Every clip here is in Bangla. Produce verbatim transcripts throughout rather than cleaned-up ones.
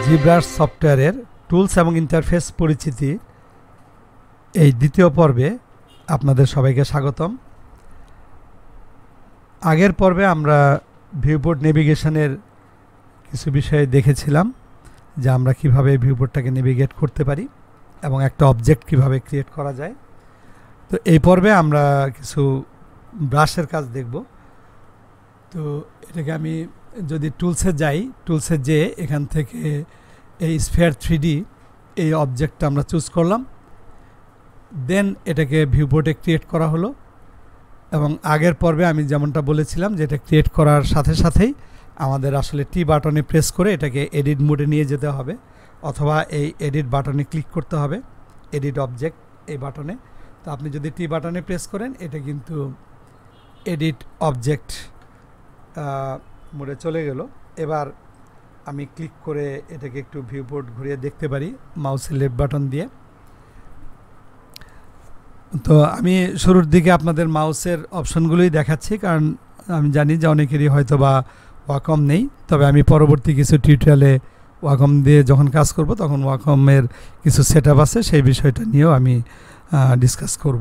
জিব্রাশ সফটওয়্যারের টুলস এবং ইন্টারফেস পরিচিতি এই দ্বিতীয় পর্বে আপনাদের সবাইকে স্বাগতম। আগের পর্বে আমরা ভিউপোর্ট নেভিগেশনের কিছু বিষয় দেখেছিলাম যে আমরা কিভাবে ভিউপোর্টটাকে নেভিগেট করতে পারি এবং একটা অবজেক্ট কিভাবে ক্রিয়েট করা যায়। তো এই পর্বে আমরা কিছু ব্রাশের কাজ দেখব। তো এটাকে আমি যদি টুলসে যাই, টুলসে যেয়ে এখান থেকে এই স্ফিয়ার থ্রি ডি এই অবজেক্টটা আমরা চুজ করলাম, দেন এটাকে ভিউপোর্টে ক্রিয়েট করা হলো। এবং আগের পর্বে আমি যেমনটা বলেছিলাম যে এটা ক্রিয়েট করার সাথে সাথেই আমাদের আসলে টি বাটনে প্রেস করে এটাকে এডিট মোডে নিয়ে যেতে হবে, অথবা এই এডিট বাটনে ক্লিক করতে হবে, এডিট অবজেক্ট এই বাটনে। তো আপনি যদি টি বাটনে প্রেস করেন এটা কিন্তু এডিট অবজেক্ট মোডে চলে গেল। এবার আমি ক্লিক করে এটাকে একটু ভিউপোর্ট ঘুরিয়ে দেখতে পারি মাউসের লেফট বাটন দিয়ে। তো আমি শুরুর দিকে আপনাদের মাউসের অপশনগুলোই দেখাচ্ছি, কারণ আমি জানি যে অনেকেরই হয়তো বা ওয়াকম নেই। তবে আমি পরবর্তী কিছু টিউটোরিয়ালে ওয়াকম দিয়ে যখন কাজ করব তখন ওয়াকমের কিছু সেট আপ আছে, সেই বিষয়টা নিয়েও আমি ডিসকাস করব।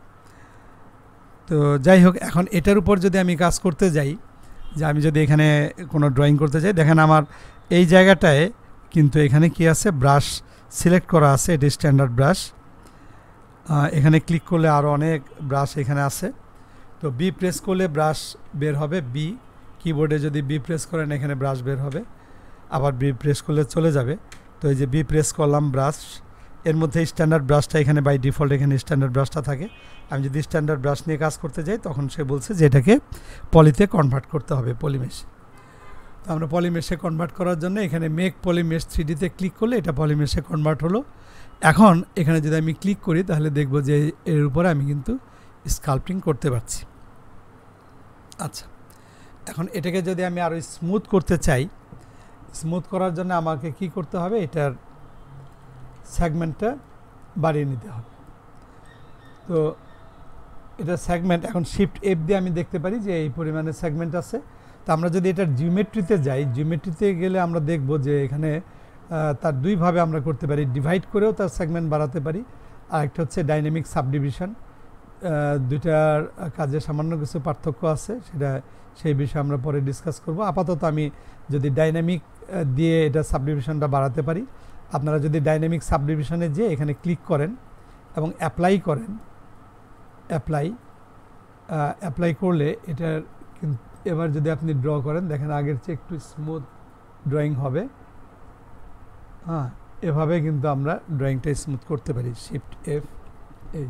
তো যাই হোক, এখন এটার উপর যদি আমি কাজ করতে যাই, যে আমি যদি এখানে কোনো ড্রয়িং করতে চাই, দেখেন আমার এই জায়গাটায় কিন্তু এখানে কি আছে, ব্রাশ সিলেক্ট করা আছে, এটি স্ট্যান্ডার্ড ব্রাশ। এখানে ক্লিক করলে আরও অনেক ব্রাশ এখানে আছে। তো বি প্রেস করলে ব্রাশ বের হবে, বি কিবোর্ডে যদি বি প্রেস করেন এখানে ব্রাশ বের হবে, আবার বি প্রেস করলে চলে যাবে। তো এই যে বি প্রেস করলাম ব্রাশ, এর মধ্যে স্ট্যান্ডার্ড ব্রাশটা এখানে বাই ডিফল্ট এখানে স্ট্যান্ডার্ড ব্রাশটা থাকে। আমি যদি স্ট্যান্ডার্ড ব্রাশ নিয়ে কাজ করতে যাই তখন সে বলছে যে এটাকে পলিতে কনভার্ট করতে হবে, পলিমেশ। তো আমরা পলিমেশে কনভার্ট করার জন্য এখানে মেক পলিমেশ থ্রি ডিতে ক্লিক করলে এটা পলিমেশে কনভার্ট হলো। এখন এখানে যদি আমি ক্লিক করি তাহলে দেখব যে এর উপরে আমি কিন্তু স্কাল্পটিং করতে পারছি। আচ্ছা, এখন এটাকে যদি আমি আরও স্মুথ করতে চাই, স্মুথ করার জন্য আমাকে কি করতে হবে, এটার সেগমেন্টটা বাড়িয়ে নিতে হবে। তো এটা সেগমেন্ট এখন শিফট এফ দিয়ে আমি দেখতে পারি যে এই পরিমাণে সেগমেন্ট আছে। তো আমরা যদি এটার জিওমেট্রিতে যাই, জিওমেট্রিতে গেলে আমরা দেখব যে এখানে তার দুইভাবে আমরা করতে পারি, ডিভাইড করেও তার সেগমেন্ট বাড়াতে পারি, আর একটা হচ্ছে ডাইনামিক সাবডিভিশন। দুইটার কাজে সামান্য কিছু পার্থক্য আছে, সেটা সেই বিষয়ে আমরা পরে ডিসকাস করব। আপাতত আমি যদি ডাইনামিক দিয়ে এটা সাবডিভিশনটা বাড়াতে পারি, আপনারা যদি ডাইনামিক সাবডিভিশনে যেয়ে এখানে ক্লিক করেন এবং অ্যাপ্লাই করেন, অ্যাপ্লাই অ্যাপ্লাই করলে এটার এবার যদি আপনি ড্র করেন, দেখেন আগের চেয়ে একটু স্মুথ ড্রয়িং হবে। হ্যাঁ, এভাবে কিন্তু আমরা ড্রয়িংটা স্মুথ করতে পারি, শিফট এফ। এই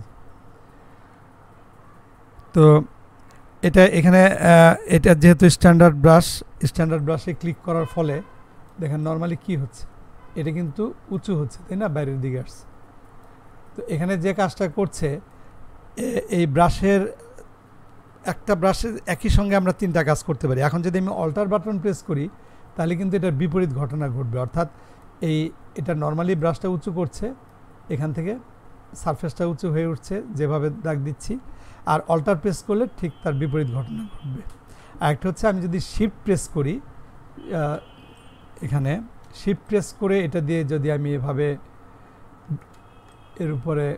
তো এটা এখানে এটা যেহেতু স্ট্যান্ডার্ড ব্রাশ, স্ট্যান্ডার্ড ব্রাশে ক্লিক করার ফলে দেখেন নর্মালি কি হচ্ছে, এটা কিন্তু উঁচু হচ্ছে, তাই না, বাইরের দিকে আসছে। তো এখানে যে কাজটা করছে, এই ব্রাশের একটা ব্রাশের একই সঙ্গে আমরা তিনটা কাজ করতে পারি। এখন যদি আমি অল্টার বাটন প্রেস করি তাহলে কিন্তু এটার বিপরীত ঘটনা ঘটবে, অর্থাৎ এই এটা নর্মালি ব্রাশটা উঁচু করছে, এখান থেকে সারফেসটা উঁচু হয়ে উঠছে যেভাবে দাগ দিচ্ছি, আর অল্টার প্রেস করলে ঠিক তার বিপরীত ঘটনা ঘটবে। আর একটা হচ্ছে আমি যদি শিফট প্রেস করি, এখানে শিফট প্রেস করে এটা দিয়ে যদি আমি এভাবে এর উপরে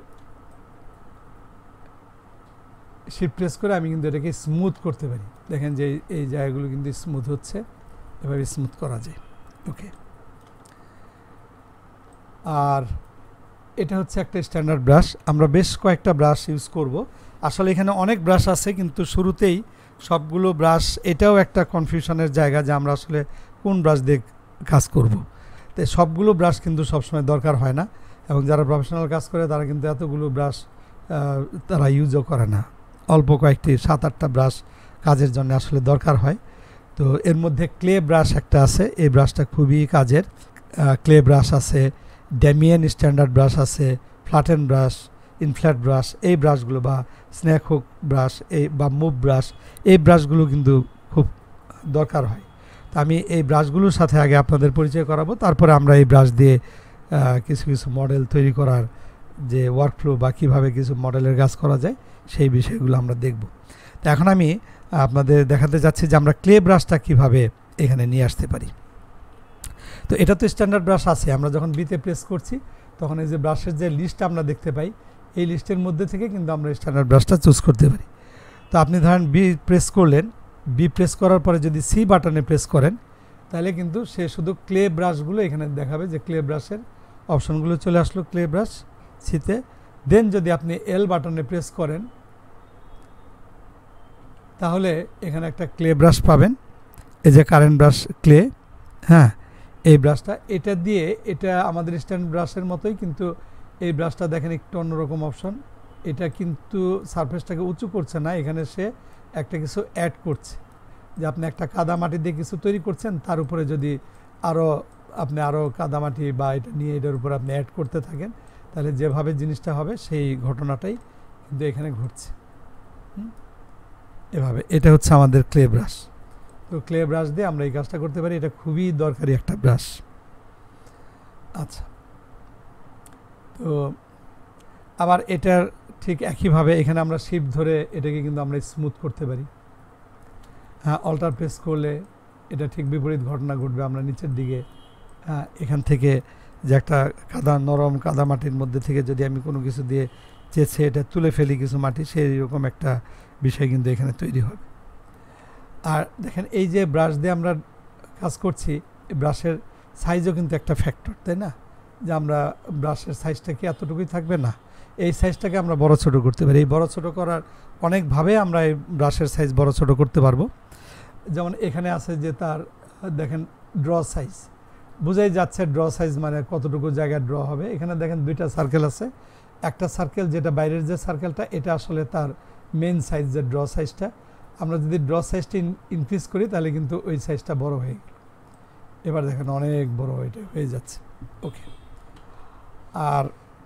শিফট প্রেস করে আমি কিন্তু এটাকে স্মুথ করতে পারি। দেখেন যে এই জায়গাগুলো কিন্তু স্মুথ হচ্ছে, এভাবে স্মুথ করা যায়। ওকে, আর এটা হচ্ছে একটা স্ট্যান্ডার্ড ব্রাশ। আমরা বেশ কয়েকটা ব্রাশ ইউজ করব। আসলে এখানে অনেক ব্রাশ আছে, কিন্তু শুরুতেই সবগুলো ব্রাশ, এটাও একটা কনফিউশনের জায়গা যে আমরা আসলে কোন ব্রাশ দিয়ে কাজ করব। তাই সবগুলো ব্রাশ কিন্তু সবসময় দরকার হয় না, এবং যারা প্রফেশনাল কাজ করে তারা কিন্তু এতগুলো ব্রাশ তারা ইউজও করে না। অল্প কয়েকটি সাত আটটা ব্রাশ কাজের জন্য আসলে দরকার হয়। তো এর মধ্যে ক্লে ব্রাশ একটা আছে, এই ব্রাশটা খুবই কাজের। ক্লে ব্রাশ আছে, ড্যামিয়ান স্ট্যান্ডার্ড ব্রাশ আছে, ফ্ল্যাটেন ব্রাশ, ইনফ্ল্যাট ব্রাশ, এই ব্রাশগুলো বা স্ন্যাক হুক ব্রাশ এই বা মুভ ব্রাশ, এই ব্রাশগুলো কিন্তু খুব দরকার হয়। তো আমি এই ব্রাশগুলোর সাথে আগে আপনাদের পরিচয় করাবো, তারপরে আমরা এই ব্রাশ দিয়ে কিছু কিছু মডেল তৈরি করার যে ওয়ার্কফ্লো বা কীভাবে কিছু মডেলের কাজ করা যায় সেই বিষয়গুলো আমরা দেখব। তো এখন আমি আপনাদের দেখাতে যাচ্ছি যে আমরা ক্লে ব্রাশটা কীভাবে এখানে নিয়ে আসতে পারি। তো এটা তো স্ট্যান্ডার্ড ব্রাশ আছে, আমরা যখন বিতে প্রেস করছি তখন এই যে ব্রাশের যে লিস্ট আমরা দেখতে পাই, এই লিস্টের মধ্যে থেকে কিন্তু আমরা স্ট্যান্ডার্ড ব্রাশটা চুজ করতে পারি। তো আপনি ধরেন বি প্রেস করলেন, বি প্রেস করার পরে যদি সি বাটনে প্রেস করেন তাহলে কিন্তু সে শুধু ক্লে ব্রাশগুলো এখানে দেখাবে, যে ক্লে ব্রাশের অপশনগুলো চলে আসলো ক্লে ব্রাশ সিতে। দেন যদি আপনি এল বাটনে প্রেস করেন তাহলে এখানে একটা ক্লে ব্রাশ পাবেন, এই যে কারেন্ট ব্রাশ ক্লে, হ্যাঁ এই ব্রাশটা, এটা দিয়ে এটা আমাদের স্ট্যান্ড ব্রাশের মতোই, কিন্তু এই ব্রাশটা দেখেন একটু অন্যরকম অপশন। এটা কিন্তু সারফেসটাকে উঁচু করছে না, এখানে সে একটা কিছু অ্যাড করছে, যে আপনি একটা কাদামাটি দিয়ে কিছু তৈরি করছেন, তার উপরে যদি আরও আপনি আরও কাদামাটি বা এটা নিয়ে এটার উপর আপনি অ্যাড করতে থাকেন তাহলে যেভাবে জিনিসটা হবে সেই ঘটনাটাই কিন্তু এখানে ঘটছে। এভাবে এটা হচ্ছে আমাদের ক্লে ব্রাশ। তো ক্লে ব্রাশ দিয়ে আমরা এই কাজটা করতে পারি, এটা খুবই দরকারি একটা ব্রাশ। আচ্ছা, তো আবার এটার ঠিক একইভাবে এখানে আমরা শিফট ধরে এটাকে কিন্তু আমরা স্মুথ করতে পারি। হ্যাঁ, অল্টার প্রেস করলে এটা ঠিক বিপরীত ঘটনা ঘটবে। আমরা নিচের দিকে হ্যাঁ এখান থেকে যে একটা কাদা নরম কাদা মাটির মধ্যে থেকে যদি আমি কোনো কিছু দিয়ে চেয়েছে এটা তুলে ফেলি কিছু মাটি, সেই রকম একটা বিষয় কিন্তু এখানে তৈরি হবে। আর দেখেন এই যে ব্রাশ দিয়ে আমরা কাজ করছি, এই ব্রাশের সাইজও কিন্তু একটা ফ্যাক্টর, তাই না? যে আমরা ব্রাশের সাইজটা কি এতটুকুই থাকবে না, এই সাইজটাকে আমরা বড় ছোট করতে পারি। এই বড় ছোট করার অনেকভাবে আমরা এই ব্রাশের সাইজ বড় ছোট করতে পারবো। যেমন এখানে আছে যে তার দেখেন ড্র সাইজ, বোঝাই যাচ্ছে ড্র সাইজ মানে কতটুকু জায়গায় ড্র হবে। এখানে দেখেন দুইটা সার্কেল আছে, একটা সার্কেল যেটা বাইরের যে সার্কেলটা এটা আসলে তার মেন সাইজ, যে ড্র সাইজটা। আমরা যদি ড্র সাইজটা ইনক্রিজ করি তাহলে কিন্তু ওই সাইজটা বড় হয়ে গেল। এবার দেখেন অনেক বড় এটা হয়ে যাচ্ছে। ওকে, আর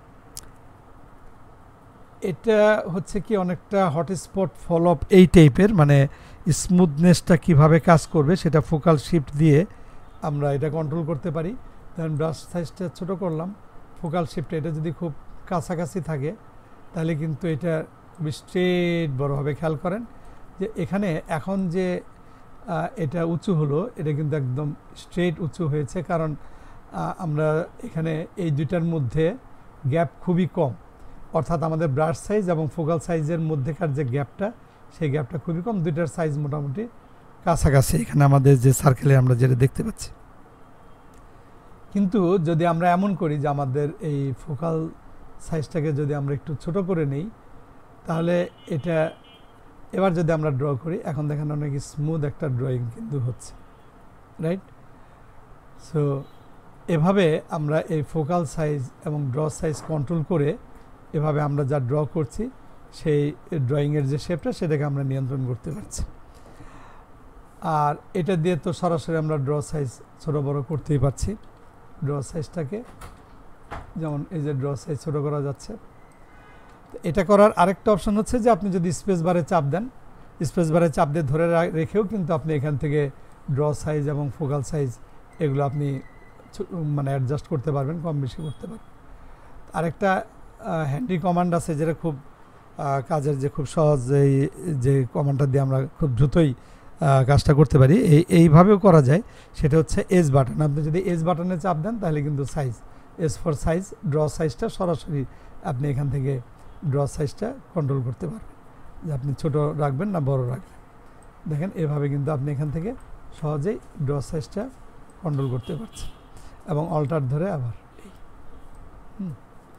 এটা হচ্ছে কি অনেকটা হটস্পট ফলো আপ এই টাইপের, মানে স্মুথনেসটা কিভাবে কাজ করবে সেটা ফোকাল শিফট দিয়ে আমরা এটা কন্ট্রোল করতে পারি। ধরেন ব্রাশ সাইজটা ছোট করলাম, ফোকাল শিফটে এটা যদি খুব কাছাকাছি থাকে তাহলে কিন্তু এটা খুব স্ট্রেট বড় হবে। খেয়াল করেন যে এখানে এখন যে এটা উঁচু হলো, এটা কিন্তু একদম স্ট্রেট উঁচু হয়েছে, কারণ আমরা এখানে এই দুইটার মধ্যে গ্যাপ খুবই কম, অর্থাৎ আমাদের ব্রাশ সাইজ এবং ফোকাল সাইজের মধ্যেকার যে গ্যাপটা, সেই গ্যাপটা খুবই কম। দুইটার সাইজ মোটামুটি কাছাকাছি এখানে আমাদের যে সার্কেলে আমরা যেটা দেখতে পাচ্ছি। কিন্তু যদি আমরা এমন করি যে আমাদের এই ফোকাল সাইজটাকে যদি আমরা একটু ছোট করে নেই তাহলে এটা, এবার যদি আমরা ড্র করি, এখন দেখেন অনেক স্মুথ একটা ড্রয়িং কিন্তু হচ্ছে, রাইট? সো এভাবে আমরা এই ফোকাল সাইজ এবং ড্র সাইজ কন্ট্রোল করে এভাবে আমরা যা ড্র করছি সেই ড্রয়িংয়ের যে শেপটা সেটাকে আমরা নিয়ন্ত্রণ করতে পারছি। আর এটা দিয়ে তো সরাসরি আমরা ড্র সাইজ ছোটো বড়ো করতেই পারছি। ড্র সাইজটাকে যেমন এই যে ড্র সাইজ ছোটো করা যাচ্ছে। এটা করার আরেকটা অপশন হচ্ছে যে আপনি যদি স্পেস বারে চাপ দেন, স্পেস বারে চাপ দিয়ে ধরে রেখেও কিন্তু আপনি এখান থেকে ড্র সাইজ এবং ফোকাল সাইজ এগুলো আপনি মানে অ্যাডজাস্ট করতে পারবেন, কম বেশি করতে পারবেন। আরেকটা হ্যান্ডি কমান্ড আছে যেটা খুব কাজের, যে খুব সহজ, এই যে কমান্ডটা দিয়ে আমরা খুব দ্রুতই কাজটা করতে পারি, এই এইভাবেও করা যায়। সেটা হচ্ছে এজ বাটন। আপনি যদি এজ বাটনে চাপ দেন তাহলে কিন্তু size, edge for size, draw সাইজটা সরাসরি আপনি এখান থেকে ড্র সাইজটা কন্ট্রোল করতে পারবেন, যে আপনি ছোট রাখবেন না বড় রাখবেন। দেখেন এভাবে কিন্তু আপনি এখান থেকে সহজেই ড্র সাইজটা কন্ট্রোল করতে পারছেন। এবং অল্টার ধরে আবার হুম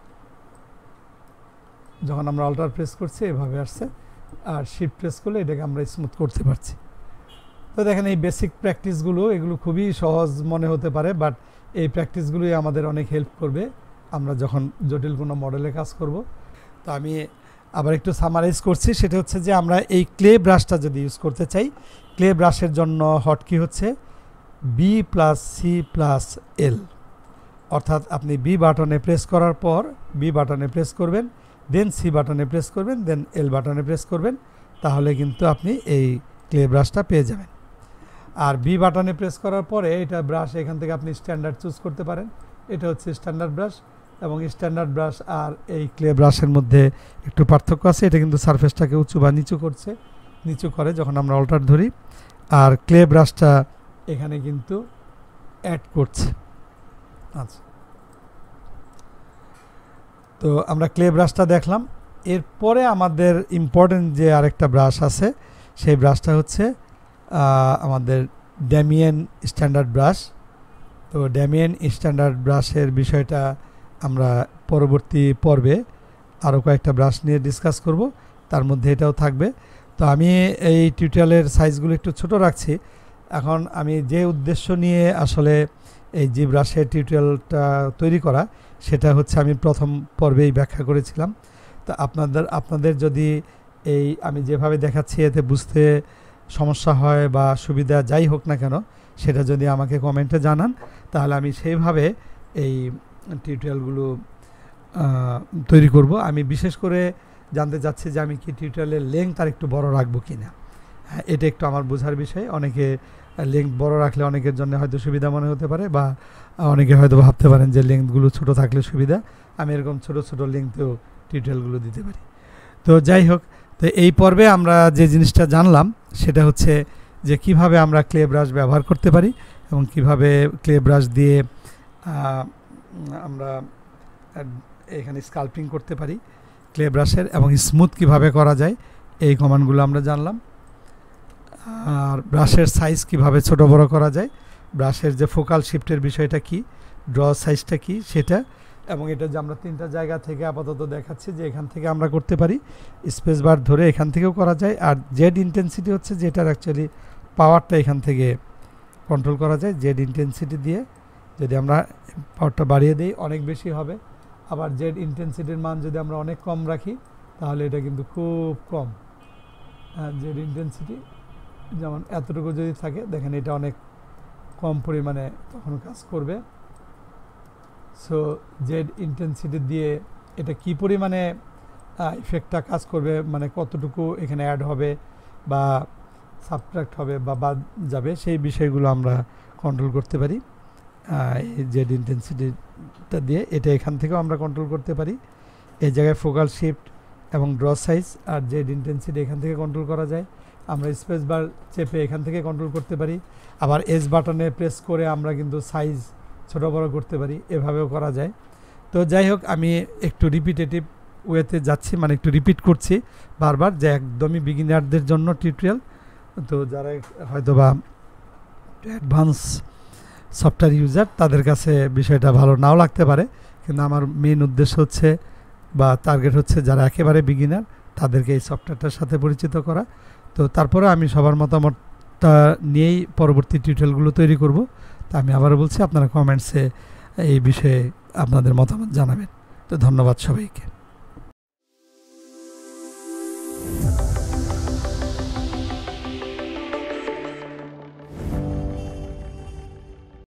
যখন আমরা অল্টার প্রেস করছি এভাবে আসছে, আর শিফট প্রেস করলে এটাকে আমরা স্মুথ করতে পারছি। তো দেখেন এই বেসিক প্র্যাকটিসগুলো, এগুলো খুবই সহজ মনে হতে পারে, বাট এই প্র্যাকটিসগুলোই আমাদের অনেক হেল্প করবে আমরা যখন জটিল কোনো মডেলে কাজ করব। তো আমি আবার একটু সামারাইজ করছি, সেটা হচ্ছে যে আমরা এই ক্লে ব্রাশটা যদি ইউজ করতে চাই, ক্লে ব্রাশের জন্য হটকি হচ্ছে B plus C plus L, অর্থাৎ আপনি বি বাটনে প্রেস করার পর বি বাটনে প্রেস করবেন, দেন সি বাটনে প্রেস করবেন, দেন এল বাটনে প্রেস করবেন, তাহলে কিন্তু আপনি এই ক্লে ব্রাশটা পেয়ে যাবেন। আর বি বাটনে প্রেস করার পরে এটা ব্রাশ এখান থেকে আপনি স্ট্যান্ডার্ড চুজ করতে পারেন। এটা হচ্ছে স্ট্যান্ডার্ড ব্রাশ, এবং স্ট্যান্ডার্ড ব্রাশ আর এই ক্লে ব্রাশের মধ্যে একটু পার্থক্য আছে। এটা কিন্তু সারফেসটাকে উঁচু বা নিচু করছে, নিচু করে যখন আমরা অল্টার ধরি, আর ক্লে ব্রাশটা এখানে কিন্তু অ্যাড করছে। আচ্ছা, তো আমরা ক্লে ব্রাশটা দেখলাম। এরপরে আমাদের ইম্পর্টেন্ট যে আরেকটা ব্রাশ আছে, সেই ব্রাশটা হচ্ছে আমাদের ড্যামিয়েন স্ট্যান্ডার্ড ব্রাশ। তো ড্যামিয়েন স্ট্যান্ডার্ড ব্রাশের বিষয়টা আমরা পরবর্তী পর্বে আরও কয়েকটা ব্রাশ নিয়ে ডিসকাস করব, তার মধ্যে এটাও থাকবে। তো আমি এই টিউটোরিয়ালের সাইজগুলো একটু ছোট রাখছি। এখন আমি যে উদ্দেশ্য নিয়ে আসলে এই জি ব্রাশের টিউটোরিয়ালটা তৈরি করা, সেটা হচ্ছে আমি প্রথম পর্বেই ব্যাখ্যা করেছিলাম। তো আপনাদের আপনাদের যদি এই আমি যেভাবে দেখাচ্ছি এতে বুঝতে সমস্যা হয় বা সুবিধা যাই হোক না কেন, সেটা যদি আমাকে কমেন্টে জানান, তাহলে আমি সেইভাবে এই টিউটোরিয়ালগুলো তৈরি করব। আমি বিশেষ করে জানতে চাচ্ছি যে আমি কি টিউটোরিয়ালের লেংথ আর একটু বড় রাখবো কি না। হ্যাঁ, এটা একটু আমার বোঝার বিষয়। অনেকে লেংথ বড় রাখলে অনেকের জন্য হয়তো সুবিধা মনে হতে পারে, বা অনেকে হয়তো ভাবতে পারেন যে লেংথগুলো ছোট থাকলে সুবিধা। আমি এরকম ছোট ছোট লেংথেও টিউটোরিয়ালগুলো দিতে পারি। তো যাই হোক, তো এই পর্বে আমরা যে জিনিসটা জানলাম সেটা হচ্ছে যে কিভাবে আমরা ক্লে ব্রাশ ব্যবহার করতে পারি এবং কিভাবে ক্লে ব্রাশ দিয়ে আমরা এখানে স্কাল্পিং করতে পারি ক্লে ব্রাশের, এবং স্মুথ কিভাবে করা যায় এই কমান্ডগুলো আমরা জানলাম। আর ব্রাশের সাইজ কিভাবে ছোট বড় করা যায়, ব্রাশের যে ফোকাল শিফটের বিষয়টা কি, ড্র সাইজটা কি সেটা, এবং এটা যে আমরা তিনটা জায়গা থেকে আপাতত দেখাচ্ছি যে এখান থেকে আমরা করতে পারি, স্পেস বার ধরে এখান থেকেও করা যায়। আর জেড ইন্টেন্সিটি হচ্ছে যেটার অ্যাকচুয়ালি পাওয়ারটা এখান থেকে কন্ট্রোল করা যায়। জেড ইন্টেন্সিটি দিয়ে যদি আমরা পাওয়ারটা বাড়িয়ে দিই অনেক বেশি হবে, আবার জেড ইন্টেন্সিটির মান যদি আমরা অনেক কম রাখি তাহলে এটা কিন্তু খুব কম। জেড ইন্টেন্সিটি যেমন এতটুকু যদি থাকে, দেখেন এটা অনেক কম পরিমাণে তখন কাজ করবে। সো জেড ইন্টেন্সিটি দিয়ে এটা কি পরিমাণে ইফেক্টটা কাজ করবে, মানে কতটুকু এখানে অ্যাড হবে বা সাবট্রাক্ট হবে বা বাদ যাবে, সেই বিষয়গুলো আমরা কন্ট্রোল করতে পারি এই জেড ইন্টেন্সিটিটা দিয়ে। এটা এখান থেকেও আমরা কন্ট্রোল করতে পারি। এই জায়গায় ফোকাল শিফট এবং ড্র সাইজ আর জেড ইন্টেন্সিটি এখান থেকে কন্ট্রোল করা যায়। আমরা স্পেস বার চেপে এখান থেকে কন্ট্রোল করতে পারি, আবার এস বাটনে প্রেস করে আমরা কিন্তু সাইজ ছোটো বড়ো করতে পারি, এভাবেও করা যায়। তো যাই হোক, আমি একটু রিপিটেটিভ ওয়েতে যাচ্ছি, মানে একটু রিপিট করছি বারবার, যে একদমই বিগিনারদের জন্য টিউটোরিয়াল। তো যারা হয়তো বা অ্যাডভান্স সফটওয়্যার ইউজার, তাদের কাছে বিষয়টা ভালো নাও লাগতে পারে, কিন্তু আমার মেইন উদ্দেশ্য হচ্ছে বা টার্গেট হচ্ছে যারা একেবারে বিগিনার তাদেরকে এই সফটওয়্যারটার সাথে পরিচিত করা। তো তারপরে আমি সবার মতামতটা নিয়েই পরবর্তী টিউটোরিয়ালগুলো তৈরি করব। তা আমি আবারও বলছি, আপনারা কমেন্টসে এই বিষয়ে আপনাদের মতামত জানাবেন। তো ধন্যবাদ সবাইকে।